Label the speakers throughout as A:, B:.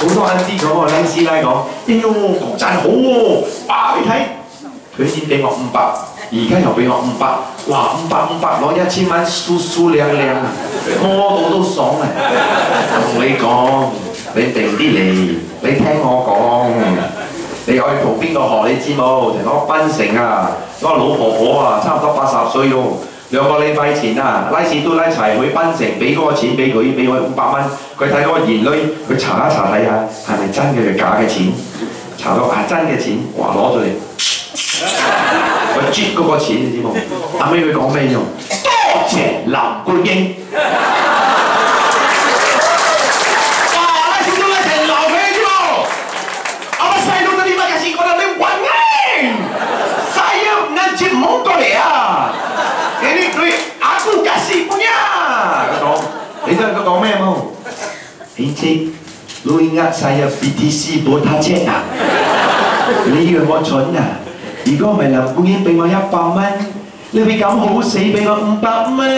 A: 好多 auntie 講喎，靚師奶講，哎呦，國陣好喎，哇！你睇佢先俾我500，而家又俾我500，哇！500攞1000蚊，舒舒亮亮啊，摸到都爽啊！我同你講，你定啲嚟，你聽我講。 你可以同邊個學你知冇？同我檳城啊，嗰個老婆婆啊，差唔多80歲咯。2個禮拜前啊，拉屎都拉齊去檳城，俾嗰個錢俾佢，俾我500蚊。佢睇嗰個現女，佢查一查睇下係咪真嘅定假嘅錢。查到係真嘅錢，哇攞咗嚟，佢啜嗰個錢你知冇？後尾佢講咩用？多謝林冠英。 你知佢講咩冇？Encik, lu ingat saya BTC botak cek ah? 你以為我蠢啊？如果唔係林冠英俾我100蚊，你會咁好死俾我500蚊？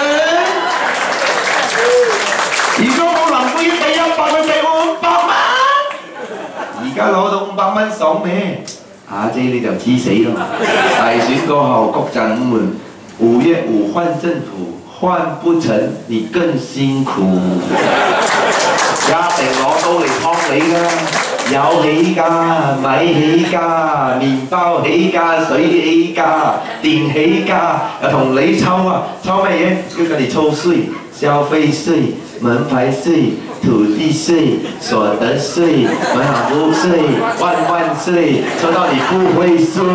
A: 如果冇林冠英俾100蚊俾我500蚊，而家攞到500蚊爽咩？阿姐你就知死咯！大選過後，國陣5門5月5換政府。 換不成，你更辛苦。一定攞刀嚟劏你啦！有起價、米起價、麵包起價、水起價、電起價，又同你抽啊！抽咩嘢？要跟你抽稅、消費稅、門牌稅、土地稅、所得稅、文化服務稅、萬稅，抽到你不會稅。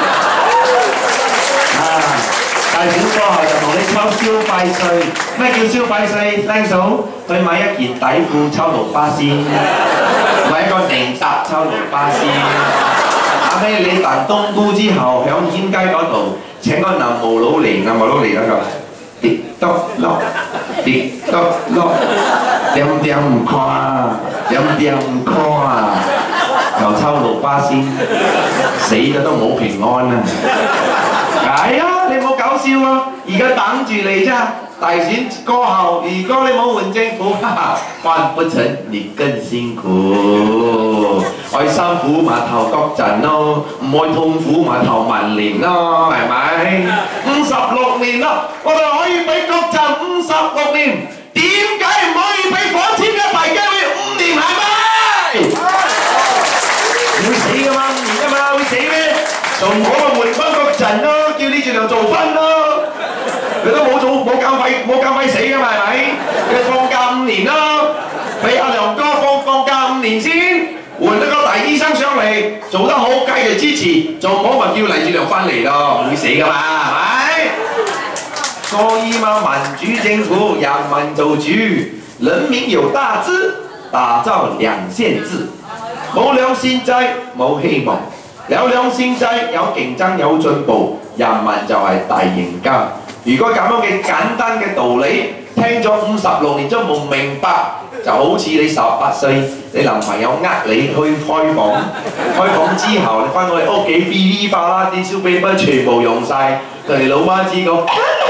A: 大選過後就同你抽消費稅，咩叫消費稅？靚嫂去買一件底褲抽6%先，買一個定搭抽6%先。後尾你辦冬菇之後，響煙街嗰度請個南無佬嚟嗰個，跌篤落，跌篤落，點唔跨，點唔跨，又抽6%先，死咗都冇平安啊！係啊！ 你冇搞笑啊！而家等住你啫。大選過後，如果你冇換政府，換不成你更辛苦。愛辛苦咪投國陣咯，唔愛痛苦咪投民聯咯，係咪？56年啦，我哋可以俾國陣56年，點解唔可以俾火箭嘅大機會5年係咪？會死㗎嘛，5年㗎嘛，會死咩？仲好啊，換翻國陣咯。 叫呢條做分咯，佢都冇咁快死㗎嘛，係咪？佢放假5年咯，俾阿梁哥放假5年先，換一個大醫生上嚟，做得好繼續支持，做唔好咪叫黎智良翻嚟咯，唔會死㗎嘛，係咪？所以嘛，民主政府人民做主，人民有大志，打造2線制，冇兩線制冇希望。 有兩線制，有競爭，有進步，人民就係大贏家。如果咁樣嘅簡單嘅道理，聽咗56年都冇明白，就好似你18歲，你男朋友你去開房，開房之後你翻到你屋企噼哩啪啦啲燒啤杯全部用晒，同你老媽子講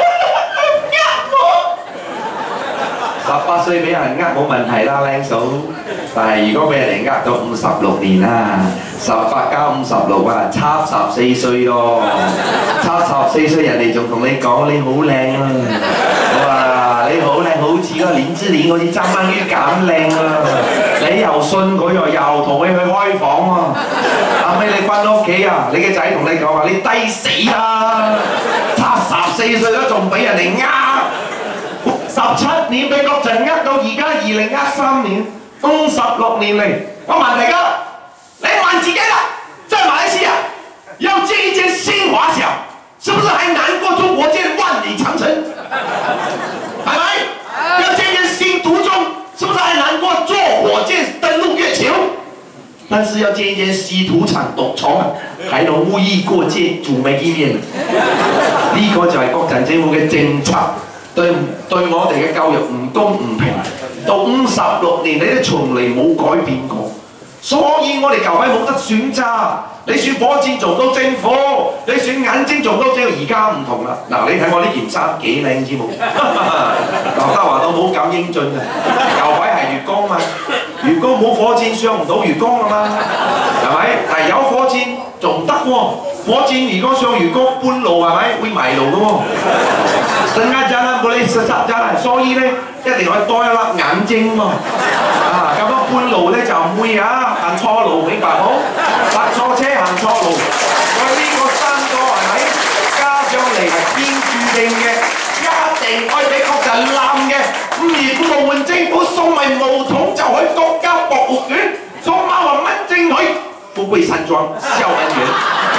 A: 18歲俾人冇問題啦，靚嫂。但係如果俾人哋咗56年啦，18加56啊，差14歲咯，差14歲人哋仲同你講你好靚啊，哇！你好靚，好似嗰個林志玲嗰啲爭翻於咁靚啊！你又信佢又同佢去開房喎，後尾你翻到屋企啊，你嘅仔同你講話你低死啦，差14歲都仲俾人哋17年俾國陣到而家2013年。 56年嚟，我問大家，你問自己啦，在馬來西亞要建一間新華小，是不是還難過中國建萬里長城？係咪？要建一間新獨中，是不是還難過坐火箭登陸月球？但是要建一間稀土廠獨廠啊，還能污意過界，煮美意麵。呢個就係國陣政府嘅政策，對我哋嘅教育唔公唔平。 到56年，你都從嚟冇改變過， 所以我哋舊位冇得選擇。你選火箭做到政府，你選眼睛做到政府，而家唔同啦。嗱，你睇我呢件衫幾靚知冇？劉德華都冇咁英俊啊！舊位係月光嘛，月光冇火箭上唔到月光啊嘛，係咪？但係有火箭仲得喎，火箭如果上月光半路係咪會迷路嘅喎？陣間真係冇你實習真係，所以咧一定要多一粒眼睛喎。啊，咁樣半路咧就唔會啊行錯路，明白冇？搭錯車行錯路，所以呢個3個係咪加上嚟係天注定嘅，一定可以俾國人攬嘅。5月5號換政府送埋毛筒就去國家博物館，送馬雲蚊正去富貴山莊燒銀元。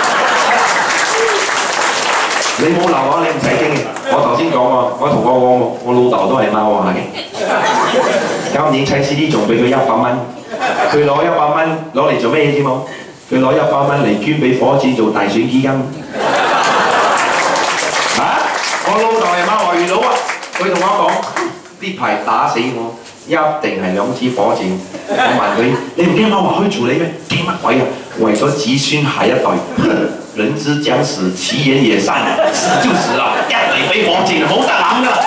A: 你冇留啊，你唔使驚嘅。我頭先講喎，我同我老豆都係貓話嘅。今年砌 CD 仲俾佢100蚊，佢攞100蚊攞嚟做咩嘢知冇？佢攞100蚊嚟捐俾火箭做大選基金。嚇！我老豆係貓話元佬啊，佢同我講呢排打死我，一定係2支火箭。我問佢：你唔驚貓話開除你咩？驚乜鬼啊？為咗子孫下一代。人之將死，其言也善，死就死啦，一嚟俾火箭冇得諗噶。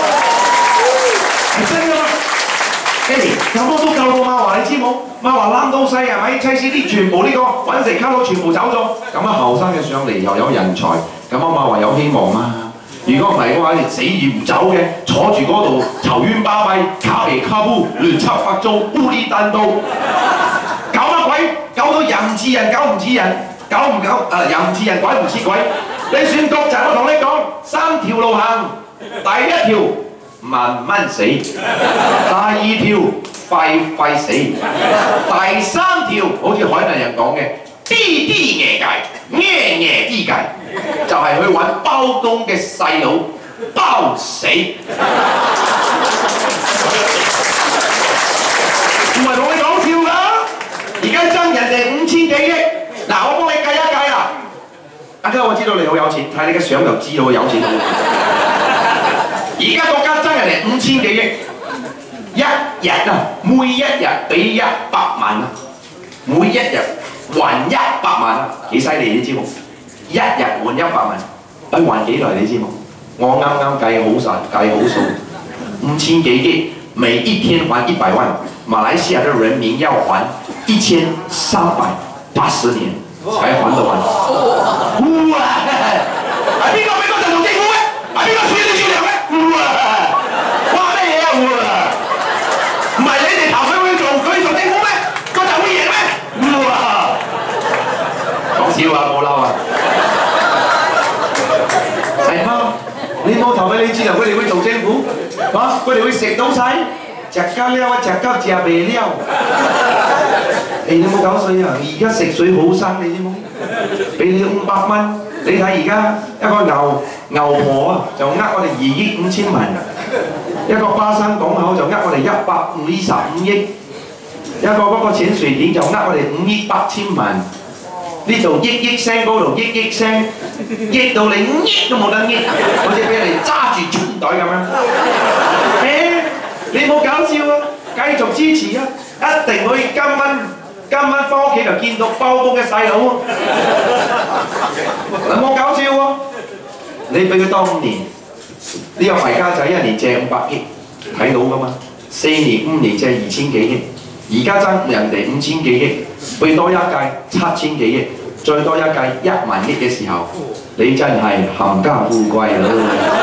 A: 係真噶嘛？有冇都救過馬華，你知冇？馬華攬到細係咪？砌 CD 全部呢個揾食卡佬全部走咗，咁啊後生嘅上嚟又有人才，咁啊馬華有希望嘛？如果唔係嘅話，你死而唔走嘅，坐住嗰度籌冤巴閉，卡嚟卡布，亂七八糟，烏哩單刀，搞乜鬼？搞到人唔似人，狗唔似人。搞唔搞？人唔似人，鬼唔似鬼。你選國陣，我同你講3條路行。第一條慢慢死，第2條快快死，第3條好似海南人講嘅啲嘢計，嘢啲計，就係去揾包公嘅細佬包死。唔係同你講笑㗎，而家爭人哋5000幾億。嗱，我幫你計一計啦。阿哥，我知道你好有錢，睇你嘅相就知道有錢。而家國家爭人哋5000幾億，一日啊，每一日俾100萬啊，每一日還100萬啊，幾犀利你知冇？一日換100萬，去還幾耐你知冇？我啱啱計好晒，計好數，5000幾億，每一天還100萬，馬來西亞的人民要還1380年才還得完。哇！係邊個俾嗰陣做政府嘅？係邊個處理糧嘅？哇咩嘢啊？唔係你哋投佢去做政府咩？嗰陣會贏咩？講笑啊，冇嬲啊！係嗎？你冇投俾你知道佢哋會做政府，嚇佢哋會食到晒。食膠料啊，食膠食味料。你冇搞水啊！而家食水好生，你知冇？俾你500蚊，你睇而家一個牛婆啊，就呃我哋2億5千萬；一個巴生港口就呃我哋125億；一個嗰個淺水點就呃我哋5億8千萬。呢度億聲，嗰度億聲，億到你億都冇得億，好似俾人揸住春袋咁樣。你冇搞笑啊！繼續支持啊！一定可以今晚翻屋企就見到包公嘅細佬啊！你冇搞笑喎！你俾佢當年呢個敗家仔1年借500億，睇到噶嘛？4年5年借2000幾億，而家爭人哋5000幾億，俾多一屆7000幾億，再多一屆1萬億嘅時候，你真係冚家富貴啦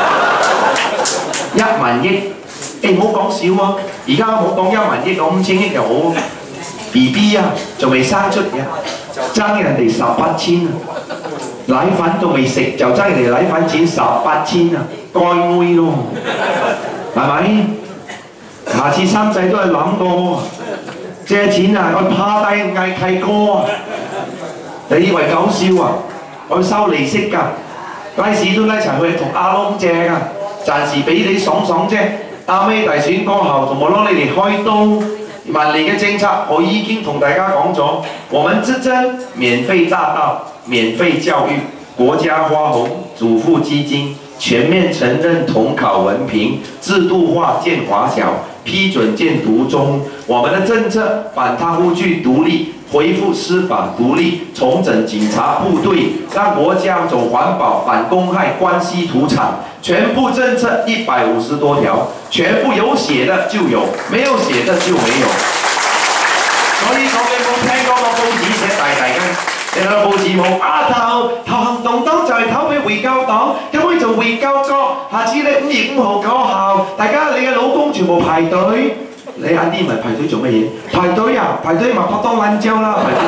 A: ！1萬億。唔好講少喎，而家冇講1萬億，講5000億就好。BB 啊，仲未生出嘅，爭人哋18千啊！奶粉都未食就爭人哋奶粉錢18千啊，該妹咯，係咪？下次生仔都係諗過，借錢啊，我趴低嗌契哥啊！你以為搞笑啊？我收利息㗎，街市都一齊去同阿窿借㗎，暫時俾你爽爽啫。啱尾大選過後，仲冇攞你嚟開刀。萬年嘅政策，我已經同大家講咗，我們之爭免費大道、免費教育、國家花紅、祖父基金、 全面承认统考文凭，制度化建华小，批准建独中。我们的政策反贪污具独立，恢复司法独立，重整警察部队，让国家走环保、反公害、关系土产。全部政策150多条，全部有寫的就有，沒有寫的就沒有。所以講你冇聽過個報紙寫大間，你睇報紙冇啊投行動黨就係投俾回教黨，咁可以做回教國。下次你5月5號嗰校，大家你嘅老公全部排隊，你晏啲咪排隊做乜嘢？排隊啊，排隊咪拍當撚蕉啦，排隊。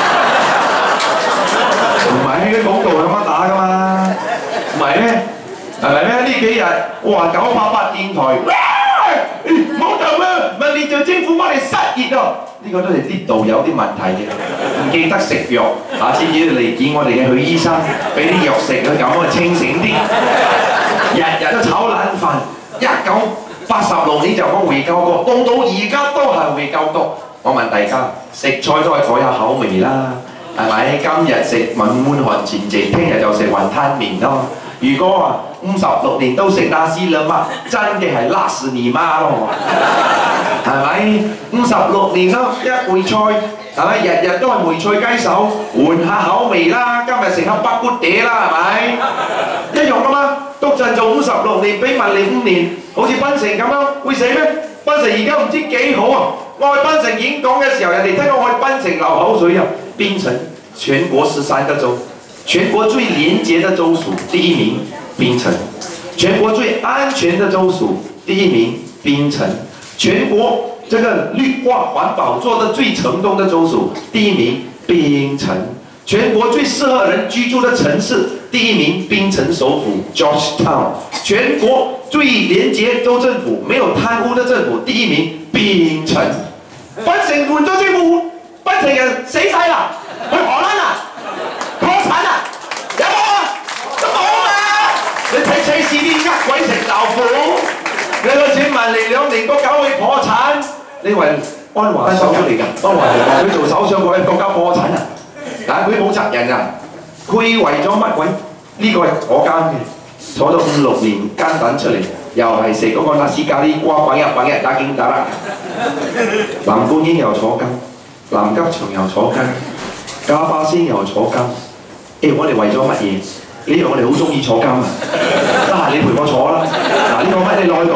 A: 唔係啲廣告咁樣打噶嘛，唔係咩？係咪咩？呢幾日哇988電台，冇投啊！咪連做政府幫你失業啊！呢個都係啲道有啲問題嘅，唔記得食藥，下次要嚟見我哋嘅許醫生，俾啲藥食佢咁啊清醒啲。日日都炒冷飯，1986年就講回教國，到而家都係回教國。我問大家，食菜都係改下口味啦，係咪？今日食滿碗汗前夕，聽日就食雲吞麵咯。如果話56年都食那斯兩麥，真嘅係辣死你媽咯，係咪？56年咯，一回菜係咪？日日都係梅菜雞手，換下口味啦。今日食下北骨嗲啦，係咪？一樣噶嘛。篤陣做56年，比文你5年，好似檳城咁樣，會死咩？檳城而家唔知幾好啊！我去檳城演講嘅時候，人哋聽到我去檳城流口水啊！檳城全國13個州。全國最廉潔的州屬第1名，檳城；全國最安全的州屬第1名，檳城；全國這個綠化環保做得最成功的州屬第1名，檳城；全國最適合人居住的城市第1名，檳城首府 Georgetown；全國最廉潔州政府沒有貪污的政府第1名，檳城。檳城換咗政府，檳城人死晒啦，去荷蘭啦！破產啊！有冇啊？都冇嘛！你睇齊士啲呃鬼食豆腐，你個錢問嚟2年個狗會破產，你以為安華手出嚟㗎？安華佢做首相嗰啲國家破產啊！但係佢冇責任啊！佢為咗乜鬼？呢個係坐監嘅，坐咗5、6年監等出嚟，又係食嗰個納斯咖喱瓜滾日打警打啦。林冠英又坐監，林吉祥又坐監，加巴仙又坐監。我哋為咗乜嘢？呢樣我哋好中意坐監啊！得閒你陪我坐啦。嗱，呢個乜你落去讀？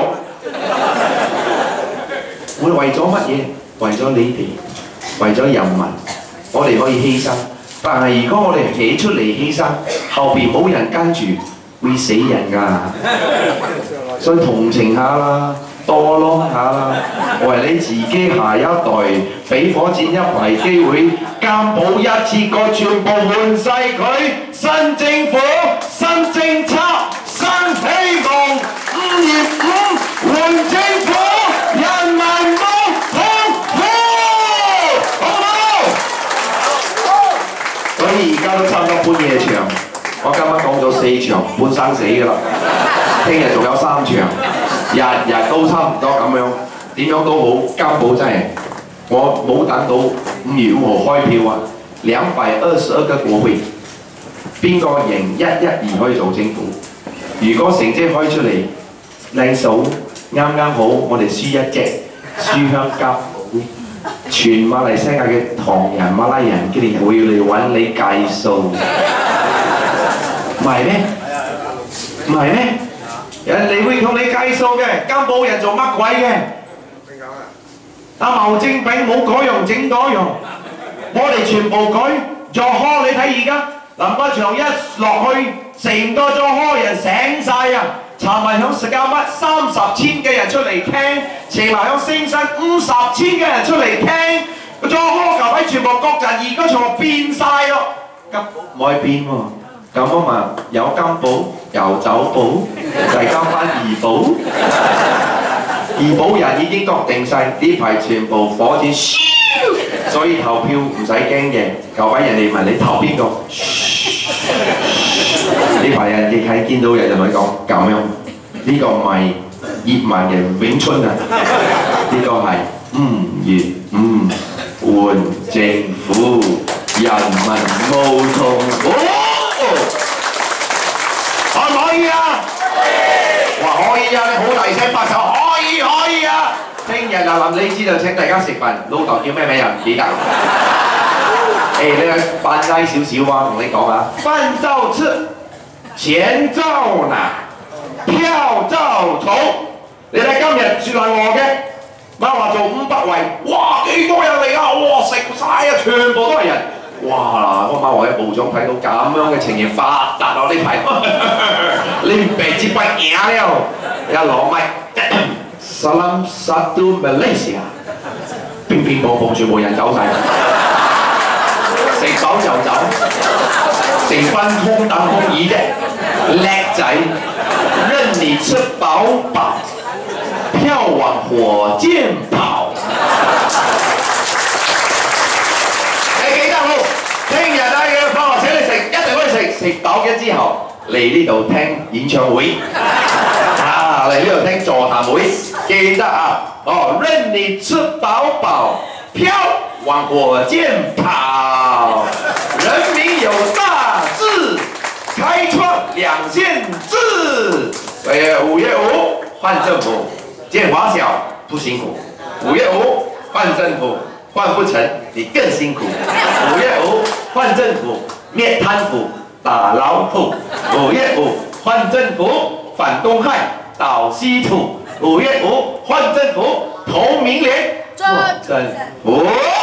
A: 我哋為咗乜嘢？為咗你哋，為咗人民，我哋可以犧牲。但係如果我哋企出嚟犧牲，後邊冇人跟住，會死人㗎。所以同情下啦，多咯下啦，為你自己下一代俾火箭一排機會，監保一次過全部換晒佢，新政府、新政策、新希望，5月5換政府，人民冇痛苦，好唔好？所以而家都差唔多半夜場，我今晚講咗4場，半生死㗎啦，聽日仲有3場。日日都差唔多咁樣，點樣都好，監保真係我冇等到5月5號開票啊！222個國會，邊個贏112可以做政府？如果成績開出嚟靚數啱啱好，我哋輸1隻，輸向監保，全馬來西亞嘅唐人、馬拉人佢哋會嚟揾你計數，唔係咩？唔係咩？人哋會同你計數嘅，監保人做乜鬼嘅？阿毛正炳冇嗰樣整嗰樣，我哋全部改。作科你睇而家林巴祥一落去，成個作科人醒晒啊！尋日響食家乜30千嘅人出嚟聽，前日響星新50千嘅人出嚟聽，個作科球位全部國陣二嗰場變晒咯，監保唔可以變喎。咁啊嘛，有金保，有酒保，就係交翻怡保。怡保人已經確定晒，呢排全部火箭，所以投票唔使驚嘅。舊位人哋問你投邊個？呢排人亦係見到人就同你講咁樣，呢個唔係葉問嘅永春啊，呢個係5月5換政府，人民冇痛苦。可唔可以啊？ 聲拍手，可以可以啊！聽日嗱林你知道請大家食飯，老豆叫咩名又唔記得。誒，你個扮低少少啊，同你講啊，飯照吃，錢照拿，票照儲。你睇今日雪蘭莪嘅，媽話做500圍，哇幾多人嚟啊！哇食晒啊，全部都係人。哇！我媽話喺報章睇到咁樣嘅情形發達咯呢排，你唔俾支筆贏了，一攞咪 Salam satu Malaysia， 乒乒乓乓全部人走晒，食飽就走，成班空等空椅啫，叻仔，任你吃飽飽，票往火箭跑。聽日啊，嘅放學請你食，一定可以食。食飽嘅之後嚟呢度聽演唱會，啊嚟呢度聽座談會，記得啊，哦，任你吃飽飽，票往火箭跑，人民有大志，開創2線志。5月5換政府，建華小不辛苦；5月5換政府。換不成，你更辛苦。5月5換政府，滅貪腐，打老虎。5月5換政府，反東害，倒稀土。5月5換政府，投明廉，做政府。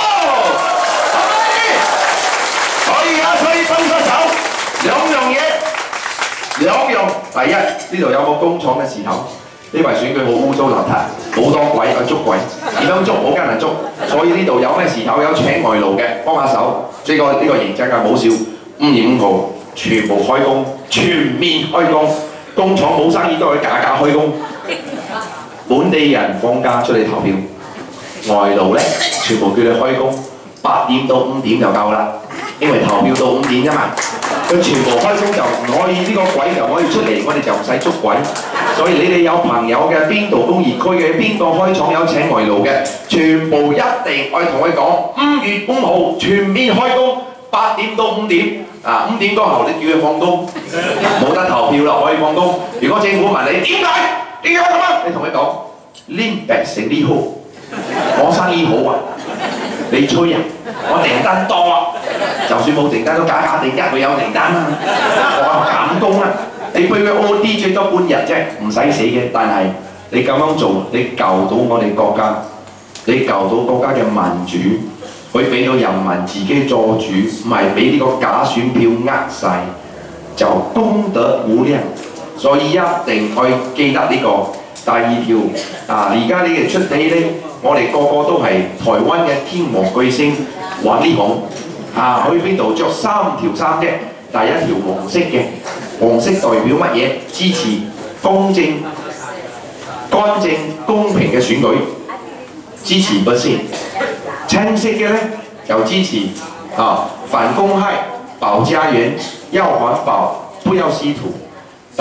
A: 可以啊，所以分出手兩樣嘢，兩樣。第一，呢度有冇工廠嘅時候？呢圍選舉好污糟邋遢，好多鬼去捉鬼，點樣捉好艱難捉，所以呢度有咩時候有請外勞嘅幫下手。呢個認真㗎，冇笑。5月5號全部開工，全面開工，工廠冇生意都可以假開工。本地人放假出嚟投票，外勞咧全部叫你開工，8點到5點就夠啦，因為投票到5點啫嘛。佢全部開工就唔可以，呢個鬼就唔可以出嚟，我哋就唔使捉鬼。所以你哋有朋友嘅邊度工業區嘅邊個開廠有請外勞嘅，全部一定我同佢講，5月5號全面開工，8點到5點，啊5點過後你叫佢放工，冇得投票啦，可以放工。如果政府問你點解咁啊，你同佢講，Lim Bek Seng Li Ho， 我生意好啊，你吹啊，我訂單多啊，就算冇訂單都假地一佢有訂單啊，我減工啊。你俾佢 OD 最多半日啫，唔使死嘅。但係你咁樣做，你救到我哋國家，你救到國家嘅民主，可以俾到人民自己做主，唔係俾呢個假選票呃晒，就功德無量。所以一定可以記得呢個。第二條啊，而家你哋出地咧，我哋個個都係台灣嘅天王巨星王力宏啊，去邊度着3條衫啫。第一條黃色嘅，黃色代表乜嘢？支持公正、乾淨、公平嘅選舉，支持不先。青色嘅咧就支持啊反公害、保家園、要環保、不要稀土。第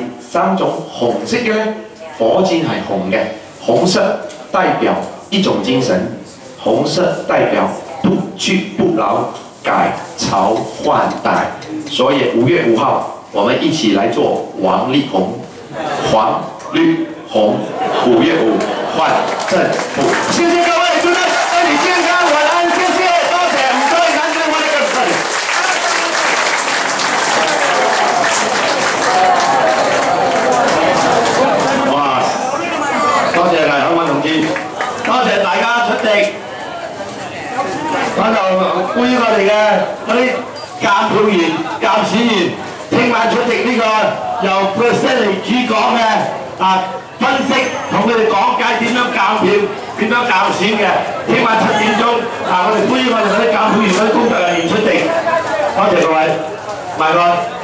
A: 3種紅色嘅咧，火箭係紅嘅，紅色代表一種精神，紅色代表不屈不撓。改朝換代，所以5月5號，我們一起來做王力宏，黃綠紅，5月5換政府。謝謝各位，祝大家身體健康，晚安，謝謝，多謝，唔該，感謝我哋嘅朋友。哇！多謝黎響敏同志，多謝大家出席。我就歡迎我哋嘅嗰啲監票員、監選員，聽晚出席呢個由 President 嚟主講嘅分析，同佢哋講解點樣監票、點樣監選嘅。聽晚7點鐘我哋歡迎我哋嗰啲監票員、嗰啲工作人員出席。多謝各位，拜拜。